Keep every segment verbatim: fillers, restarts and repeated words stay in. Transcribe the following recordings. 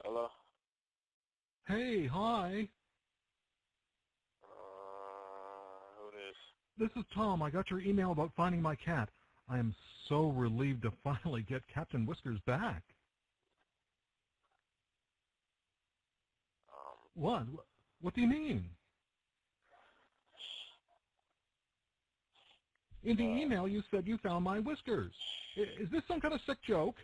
Hello? Hey, hi. Uh, who this? This is Tom. I got your email about finding my cat. I am so relieved to finally get Captain Whiskers back. Um, What? What do you mean? In the uh, email, you said you found my whiskers. I- Is this some kind of sick joke?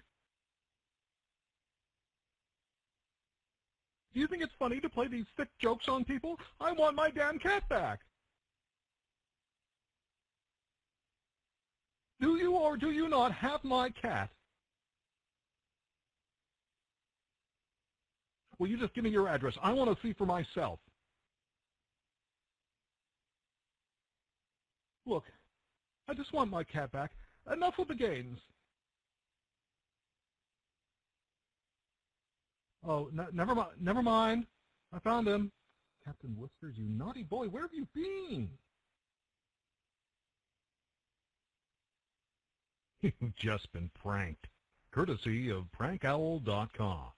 Do you think it's funny to play these sick jokes on people? I want my damn cat back. Do you or do you not have my cat? Will you just give me your address? I want to see for myself. Look, I just want my cat back. Enough with the games. Oh, n never mind. Never mind. I found him. Captain Whiskers, you naughty boy. Where have you been? You've just been pranked. Courtesy of prank owl dot com.